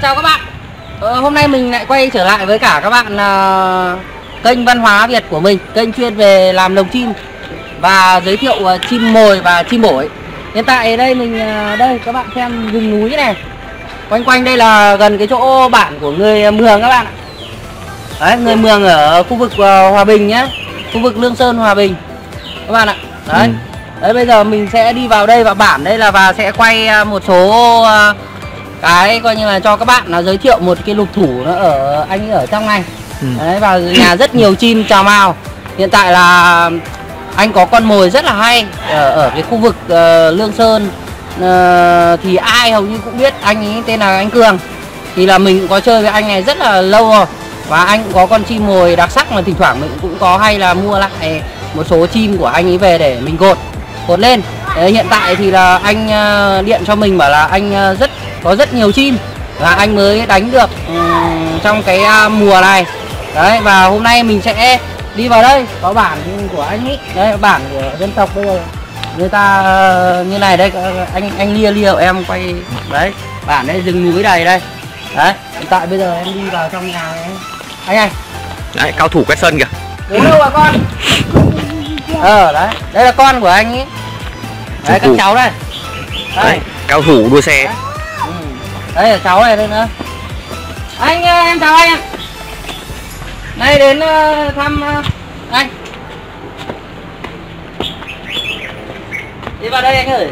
Chào các bạn. Hôm nay mình lại quay trở lại với cả các bạn kênh Văn Hóa Việt của mình, kênh chuyên về làm lồng chim và giới thiệu chim mồi và chim bổi. Hiện tại đây mình đây các bạn xem rừng núi này. Quanh quanh đây là gần cái chỗ bản của người Mường các bạn ạ. Đấy, người Mường ở khu vực Hòa Bình nhé, khu vực Lương Sơn Hòa Bình các bạn ạ. Đấy. Đấy, bây giờ mình sẽ đi vào đây và bản đây là và sẽ quay một số cái coi như là cho các bạn là giới thiệu một cái lục thủ nó ở anh ấy ở trong này. Đấy, và nhà rất nhiều chim chào mào. Hiện tại là anh có con mồi rất là hay ở cái khu vực Lương Sơn. Thì ai hầu như cũng biết anh ấy tên là anh Cường. Thì là mình cũng có chơi với anh này rất là lâu rồi. Và anh cũng có con chim mồi đặc sắc mà thỉnh thoảng mình cũng có hay là mua lại một số chim của anh ấy về để mình cột lên. Đấy, hiện tại thì là anh điện cho mình bảo là anh có rất nhiều chim và anh mới đánh được trong cái mùa này. Đấy, và hôm nay mình sẽ đi vào đây có bản của anh ấy. Đấy, bản của dân tộc bây giờ người ta như này đây, anh lia em quay. Đấy, bản đây rừng núi đầy đây. Đấy, hiện tại bây giờ em đi vào trong nhà này. Anh ơi. Đấy, cao thủ quét sân kìa. Bố đâu à con? Đấy, đây là con của anh ấy. Đấy, các cháu đây. Đấy, cao thủ đua xe. Đấy. Đây là cháu này đây nữa. Anh em chào anh. Đây đến thăm anh. Đi vào đây anh ơi.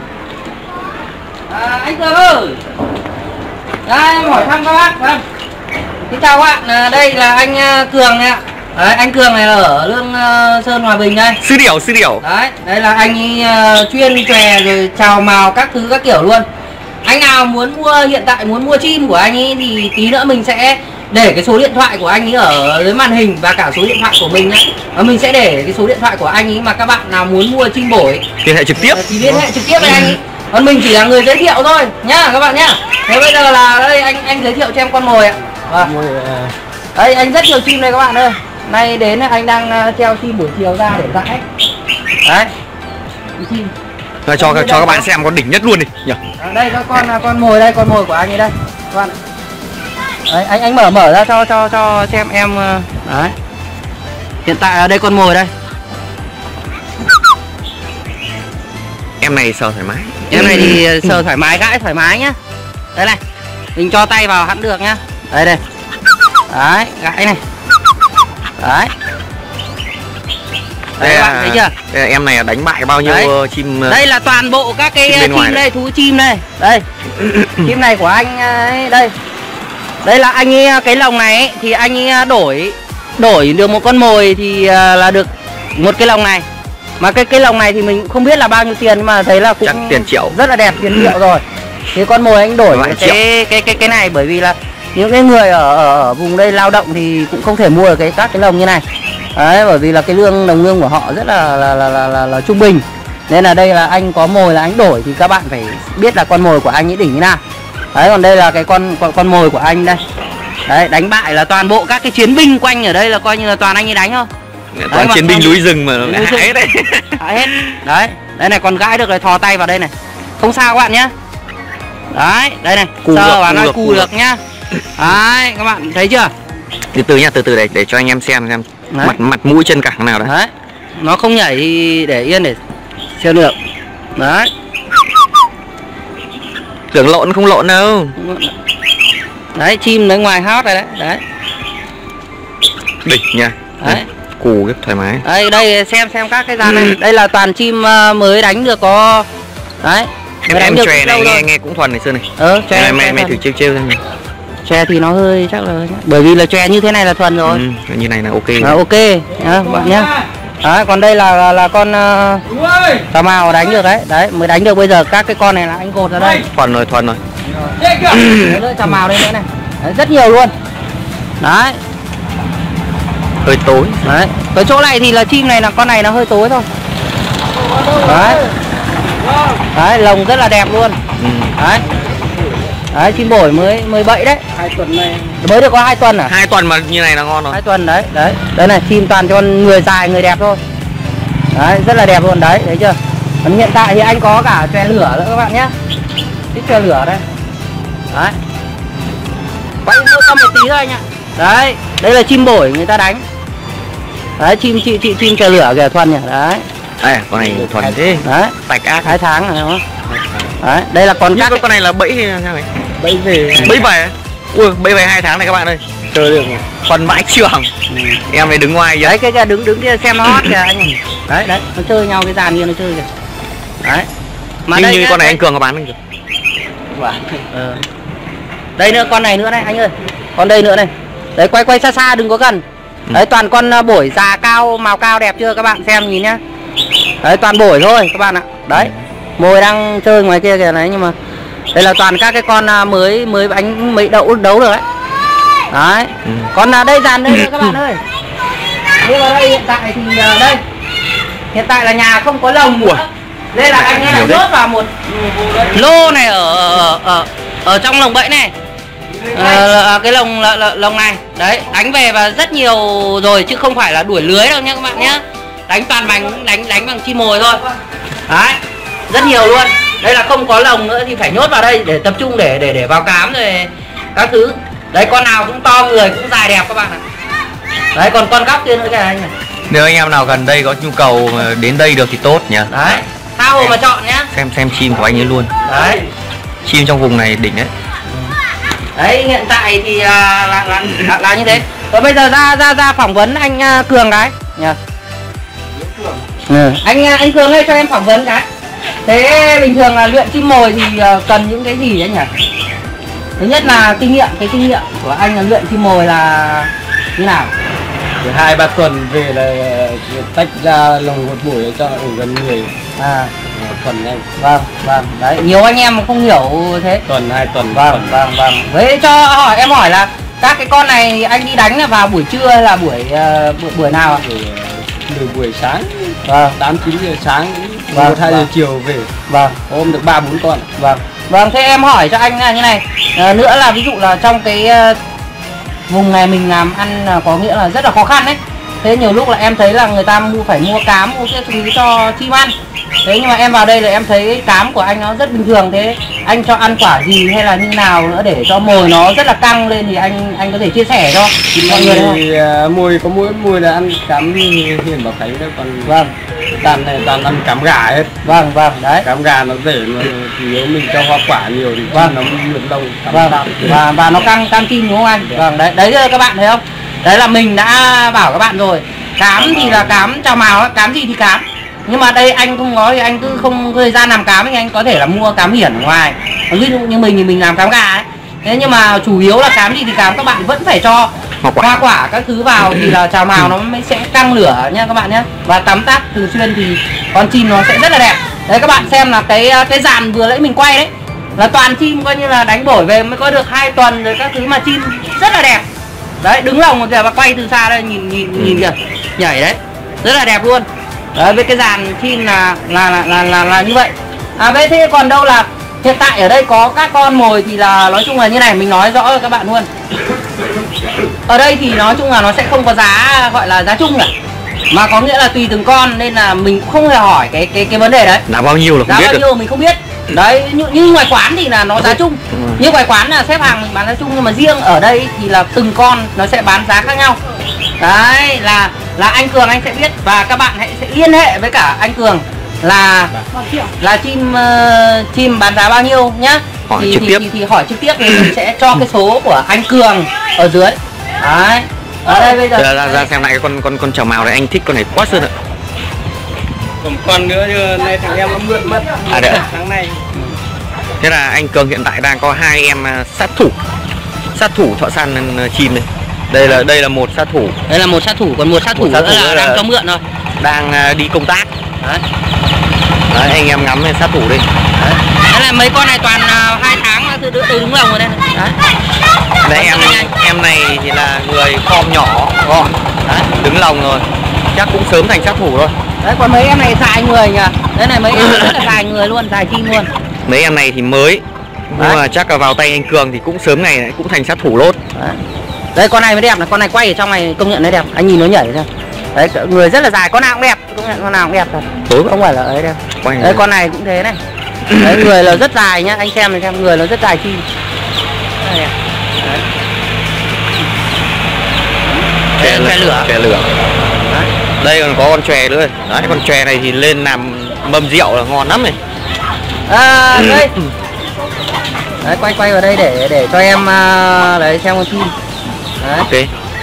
Anh Cường ơi. Đây em hỏi thăm các bác. Vâng. Xin chào các bạn, đây là anh Cường này ạ. Đấy, anh Cường này là ở Lương Sơn Hòa Bình đây. Sư điểu. Đấy, đây là anh ấy chuyên chòe rồi chào mào các thứ các kiểu luôn. Anh nào muốn mua, hiện tại muốn mua chim của anh ấy thì tí nữa mình sẽ để cái số điện thoại của anh ấy ở dưới màn hình và cả số điện thoại của mình nhé. Và mình sẽ để cái số điện thoại của anh ấy mà các bạn nào muốn mua chim bổi liên hệ trực tiếp thì liên hệ trực tiếp với anh ấy. Còn mình chỉ là người giới thiệu thôi nhá các bạn nhá. Thế bây giờ là đây anh giới thiệu cho em con mồi ạ. Đây anh rất nhiều chim đây các bạn ơi. Nay đến anh đang treo chim buổi chiều ra để dãi. Đấy. Chim. Rồi cho các bạn xem con đỉnh nhất luôn đi nhỉ. Đây các con mồi đây, con mồi của anh ấy đây. Các bạn. Đấy, anh mở ra cho xem em. Đấy. Hiện tại ở đây con mồi đây. Em này sờ thoải mái. Em này thì sờ thoải mái, gãi thoải mái nhá. Đây này. Mình cho tay vào hẳn được nhá. Đây đây. Đấy, gãi này. Đấy. Đấy các bạn thấy chưa? Đây em này đánh bại bao nhiêu chim. Đây là toàn bộ các cái chim đây, thú chim đây. Đây. Chim này của anh ấy đây. Đây là anh ấy, cái lồng này ấy, thì anh ấy đổi được một con mồi thì là được một cái lồng này. Mà cái lồng này thì mình không biết là bao nhiêu tiền nhưng mà thấy là cũng chắc tiền triệu. Rất là đẹp, tiền triệu rồi. Thì con mồi anh đổi cái này bởi vì là những cái người ở vùng đây lao động thì cũng không thể mua được các cái lồng như này. Đấy, bởi vì là cái đồng lương của họ rất là trung bình. Nên là đây là anh có mồi là anh đổi thì các bạn phải biết là con mồi của anh ấy đỉnh như nào. Đấy, còn đây là cái con mồi của anh đây. Đấy, đánh bại là toàn bộ các cái chiến binh quanh ở đây là coi như là toàn anh ấy đánh thôi. Toàn chiến binh núi rừng mà hãi đấy. Hết. Đấy, đây này còn gãi được rồi, thò tay vào đây này. Không sao các bạn nhé. Đấy, đây này, sờ và nói cù được nhá. Đấy, các bạn thấy chưa? Từ từ nha, từ từ để cho anh em xem mặt mũi chân cẳng nào đấy. Đấy. Nó không nhảy thì để yên để xem được. Đấy. Tưởng lộn không lộn đâu. Đấy, chim ở ngoài hót rồi đấy. Đấy. Đỉnh nha. Đấy. Cù rất thoải mái. Đây, đây xem các cái dàn này. Đây là toàn chim mới đánh được có. Đấy. Em chòe này nghe cũng thuần này Sơn này. Chòe mày thử trêu xem. Chòe thì nó hơi chắc là bởi vì là chòe như thế này là thuần rồi. Như này là ok. Ok nhá bạn nhá. Đấy, còn đây là con cà mào đánh được đấy. Đấy, mới đánh được bây giờ các cái con này là anh cột ra đây. Thuần rồi. Nữa cà mào đây nữa này. Đấy, rất nhiều luôn. Đấy. Hơi tối. Đấy. Cái chỗ này thì là chim này là con này nó hơi tối thôi. Đấy. Đấy, lồng rất là đẹp luôn. Đấy. Đấy, chim bổi mới bậy đấy. 2 tuần này. Mới được có 2 tuần à? 2 tuần mà như này là ngon rồi. 2 tuần đấy. Đấy. Đây này, chim toàn cho người dài, người đẹp thôi. Đấy, rất là đẹp luôn đấy, thấy chưa? Còn hiện tại thì anh có cả chòe lửa nữa các bạn nhé. Cái chòe lửa đây. Đấy. Quay mỗi con một tí thôi anh ạ. Đấy, đây là chim bổi người ta đánh. Đấy, chim chờ lửa kìa Thuần nhỉ. Đấy. À, con này Thuần thế. Đấy, Tạch ác 2 tháng rồi đúng không? Đấy, đây là con các con này là bẫy hay sao này? bẫy về. Bẫy về. Ui, bẫy về 2 tháng này các bạn ơi. Chơi được. Phần mãi trường. Em phải đứng ngoài vậy. Đấy, cái kia đứng kia xem nó hót kìa anh. Đấy, nó chơi nhau cái dàn kia nó chơi kìa. Đấy. Mà như con này anh Cường có bán không kìa? Đây nữa, con này nữa này anh ơi. Con đây nữa này. Đấy, quay xa xa đừng có gần. Đấy, toàn con bổi già cao, màu cao đẹp chưa các bạn xem nhìn nhá. Đấy, toàn bổi thôi các bạn ạ. Đấy. Mồi đang chơi ngoài kia kìa đấy, nhưng mà đây là toàn các cái con mới anh mới đấu được đấy. Đấy. Còn đây dàn đây nữa các bạn ơi. Nhưng mà đây hiện tại thì đây. Hiện tại là nhà không có lồng nữa. Đây là anh ấy nhốt vào một lô này ở trong lồng bẫy này. Cái lồng này đấy, đánh về và rất nhiều rồi chứ không phải là đuổi lưới đâu nha các bạn nhé. Đánh toàn đánh bằng chim mồi thôi. Đấy, rất nhiều luôn. Đây là không có lồng nữa thì phải nhốt vào đây để tập trung để vào cám rồi các thứ. Đấy, con nào cũng to người cũng dài đẹp các bạn ạ. Đấy, còn con góc kia nữa kìa anh này. Nếu anh em nào gần đây có nhu cầu đến đây được thì tốt nhỉ. Đấy, tha hồ mà chọn nhá. Xem chim của anh ấy luôn. Đấy, chim trong vùng này đỉnh đấy. Đấy, hiện tại thì là như thế. Rồi bây giờ ra phỏng vấn anh Cường cái nhỉ. Anh Cường ơi, cho em phỏng vấn cái. Thế bình thường là luyện chim mồi thì cần những cái gì đấy nhỉ? Thứ nhất là kinh nghiệm của anh là luyện chim mồi là như nào? 2-3 tuần về là tách ra lồng một buổi cho ở gần người. Tuần anh. Vâng. Đấy, nhiều anh em không hiểu thế. Tuần 2 tuần. Vâng. Với cho em hỏi là các cái con này anh đi đánh là vào buổi trưa hay là buổi nào ạ? Từ buổi sáng. Vâng. 8-9 giờ sáng. 1-2 giờ chiều về. Vâng. Ôm được 3-4 con. Vâng, thế em hỏi cho anh là như này. Nữa là ví dụ là trong cái vùng này mình làm ăn có nghĩa là rất là khó khăn đấy. Thế nhiều lúc là em thấy là người ta phải mua cám, mua cái thứ cho chim ăn. Thế nhưng mà em vào đây là em thấy cám của anh nó rất bình thường. Thế anh cho ăn quả gì hay là như nào nữa để cho mồi nó rất là căng lên thì anh có thể chia sẻ cho mọi người không? Mồi có mỗi là ăn cám Hiền Bảo Khánh đấy, còn đàn này toàn ăn cám gà hết. Vâng, đấy. Cám gà nó rẻ mà nếu mình cho hoa quả nhiều thì nó lượn đông. Và nó căng chim đúng không anh? Vâng, đấy các bạn thấy không? Đấy là mình đã bảo các bạn rồi. Cám thì là cám trào mào, cám gì thì cám. Nhưng mà đây anh không có thì anh cứ không thời gian làm cám thì anh có thể là mua cám hiển ở ngoài. Ví dụ như mình thì mình làm cám gà ấy. Thế nhưng mà chủ yếu là cám gì thì cám, các bạn vẫn phải cho hoa quả các thứ vào thì là trào mào nó mới sẽ căng lửa nha các bạn nhé. Và tắm tác thường xuyên thì con chim nó sẽ rất là đẹp. Đấy, các bạn xem là cái dàn vừa nãy mình quay đấy là toàn chim coi như là đánh bổi về mới có được 2 tuần rồi các thứ mà chim rất là đẹp. Đấy, đứng lồng kìa và quay từ xa đây nhìn kìa, nhảy đấy, rất là đẹp luôn. Đấy, với cái dàn chim là như vậy. Vậy thế còn đâu là hiện tại ở đây có các con mồi thì là nói chung là như này, mình nói rõ cho các bạn luôn. Ở đây thì nói chung là nó sẽ không có giá gọi là giá chung cả, mà có nghĩa là tùy từng con nên là mình cũng không hề hỏi cái vấn đề đấy. Giá bao nhiêu là không biết được. Mình không biết. Đấy, như ngoài quán thì là nó giá chung. Như ngoài quán là xếp hàng mình bán giá chung, nhưng mà riêng ở đây thì là từng con nó sẽ bán giá khác nhau. Đấy, là anh Cường anh sẽ biết và các bạn sẽ liên hệ với cả anh Cường là chim bán giá bao nhiêu nhá. Hỏi trực tiếp. Thì hỏi trực tiếp thì mình sẽ cho cái số của anh Cường ở dưới. Đấy. Ở đây bây giờ ra xem lại cái con trào mào này, anh thích con này quá sơn ạ. Còn con nữa như này thằng em nó mượn mất tháng này. Thế là anh Cường hiện tại đang có 2 em sát thủ thợ săn chim này. Đây là một sát thủ. Đây là một sát thủ, còn một sát thủ nữa là đang cho mượn thôi. Đang đi công tác. Đấy, anh em ngắm sát thủ đi. Đấy là mấy con này toàn 2 tháng từ đúng lòng rồi đây. Đấy, em này thì là người form nhỏ, gọn. Đấy, đứng lồng rồi. Chắc cũng sớm thành sát thủ thôi. Đấy, còn mấy em này dài người nhỉ. Đấy này mấy em rất là dài người luôn, dài chim luôn. Mấy em này thì mới. Nhưng mà chắc là vào tay anh Cường thì cũng sớm ngày cũng thành sát thủ lốt. Đây con này mới đẹp này, con này quay ở trong này công nhận nó đẹp. Anh nhìn nó nhảy ra. Đấy, người rất là dài, con nào cũng đẹp, công nhận con nào cũng đẹp thật. Không phải là ấy đâu. Đấy, con này cũng thế này. Đấy, người là rất dài nhá, anh xem này, xem người nó rất dài chim. Đấy. chòe lửa. Đấy. Đây còn có con chòe nữa. Đấy, con chòe này thì lên làm mâm rượu là ngon lắm này. Đây. Đấy, quay vào đây để cho em đấy xem con chim. Đấy. Ok.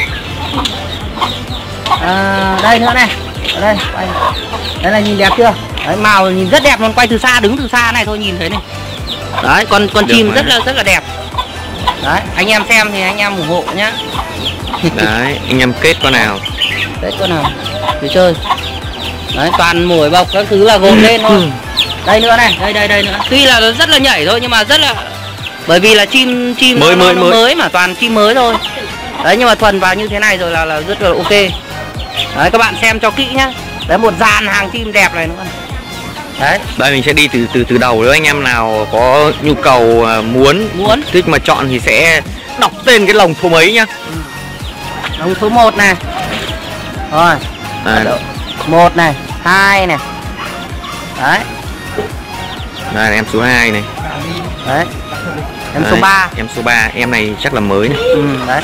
Đây nữa này. Ở đây, quay. Đấy là nhìn đẹp chưa? Đấy, màu nhìn rất đẹp luôn, quay từ xa, đứng từ xa này thôi nhìn thấy này. Đấy, con chim rất là đẹp. Đấy, anh em xem thì anh em ủng hộ nhá. Đấy, anh em kết con nào? Kết con nào? Cứ chơi. Đấy, toàn mồi bọc các thứ là gồm lên thôi. Đây nữa này, đây nữa. Tuy là nó rất là nhảy thôi nhưng mà rất là, bởi vì là chim mới mà, toàn chim mới thôi. Đấy, nhưng mà thuần vào như thế này rồi là rất là ok. Đấy, các bạn xem cho kỹ nhá. Đấy, một dàn hàng chim đẹp này nữa. Đấy. Đây mình sẽ đi từ đầu, nếu anh em nào có nhu cầu muốn thích mà chọn thì sẽ đọc tên cái lồng số mấy nhá. Lồng số 1 này. Rồi. 1 này, 2 này. Đấy. Đây là em số 2 này. Đấy. Em số 3. Em số 3, em này chắc là mới này. Đấy.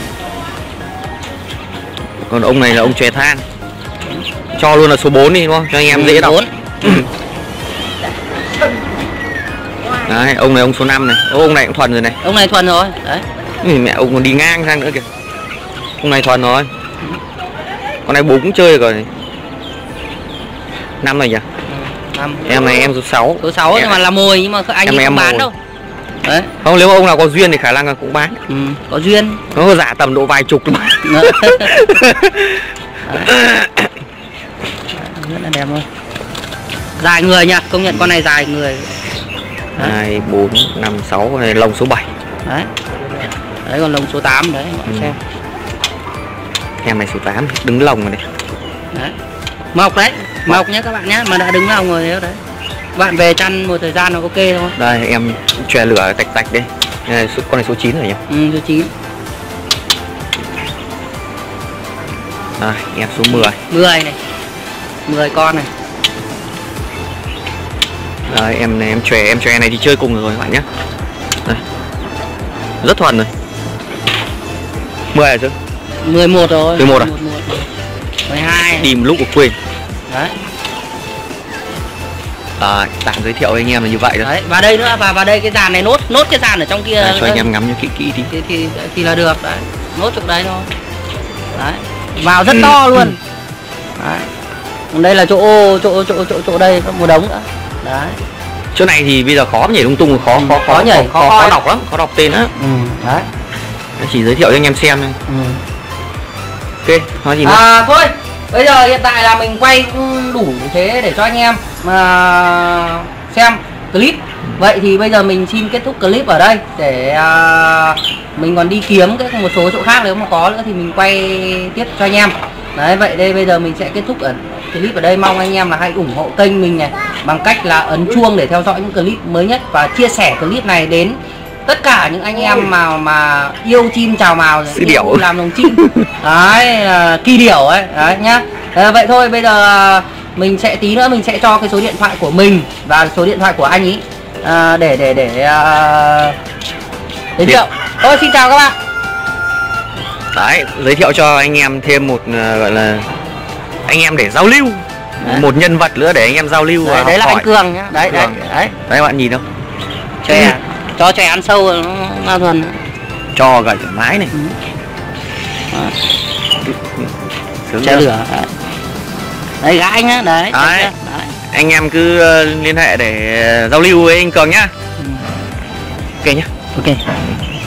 Còn ông này là ông chòe than. Cho luôn là số 4 đi đúng không? Cho anh em dễ đọc. Đấy, ông này ông số 5 này. Ông này cũng thuần rồi này. Ông này thuần rồi. Đấy. Mẹ ông còn đi ngang sang nữa kìa. Ông này thuần rồi. Con này bố cũng chơi rồi. 5 rồi nhỉ? 5. Em này em số 6. Số 6 nhưng mà là mồi nhưng mà anh ấy không bán đâu. Đấy. Không, nếu mà ông nào có duyên thì khả năng là cũng bán. Có duyên. Nó có giả tầm độ vài chục thôi. Rất là đẹp luôn. Dài người nha, công nhận con này dài người. 2, 4, 5, 6, này lồng số 7. Đấy. Đấy, còn lồng số 8 đấy, mọi xem. Em này số 8, đứng lồng rồi này. Đấy. Mọc đấy, mọc nhé các bạn nhé, mà đã đứng lồng rồi đấy. Bạn về chăn một thời gian là ok thôi. Đây em chòe lửa tạch đây. Con này số 9 rồi nhỉ? Số 9. Đây, em số 10. 10 này. 10 con này. Đây, em chòe này thì chơi cùng rồi các bạn nhé. Đây. Rất thuần rồi. 10 rồi chứ? 11 rồi. 11 à? 12. Đi một lúc cũng quên. Đấy. Tạm giới thiệu với anh em là như vậy thôi. Đấy, và đây nữa, và vào đây cái dàn này nốt cái dàn ở trong kia. Đấy, cho anh em ngắm cho kỹ thì là được đấy. Nốt chỗ đấy thôi. Đấy. Vào rất to luôn. Đấy. Đây là chỗ đây có một đống nữa. Đấy. Chỗ này thì bây giờ khó nhảy lung tung, khó đọc lắm, khó đọc tên á. Đấy. Chỉ giới thiệu cho anh em xem thôi. Ok, nói gì nữa? Thôi, bây giờ hiện tại là mình quay cũng đủ thế để cho anh em mà xem clip. Vậy thì bây giờ mình xin kết thúc clip ở đây để mình còn đi kiếm một số chỗ khác, nếu mà có nữa thì mình quay tiếp cho anh em. Đấy, vậy đây bây giờ mình sẽ kết thúc ở clip ở đây. Mong anh em là hãy ủng hộ kênh mình này bằng cách là ấn chuông để theo dõi những clip mới nhất và chia sẻ clip này đến tất cả những anh em mà yêu chim chào mào, yêu làm lồng chim. Đấy, kỳ điểu ấy, đấy nhá. Vậy thôi, bây giờ mình sẽ tí nữa mình sẽ cho cái số điện thoại của mình và số điện thoại của anh ấy để giới thiệu. Thôi, xin chào các bạn. Đấy, giới thiệu cho anh em thêm một gọi là anh em để giao lưu. Đấy. Một nhân vật nữa để anh em giao lưu. Đấy là anh Cường nhá. Đấy. Đấy các bạn nhìn không? Chòe, cho chòe ăn sâu nó thuần. Cho gà thoải mái này. Chòe lửa. Đấy, gã anh á, đấy. Anh em cứ liên hệ để giao lưu với anh Cường nhá. Ok nhá. Ok.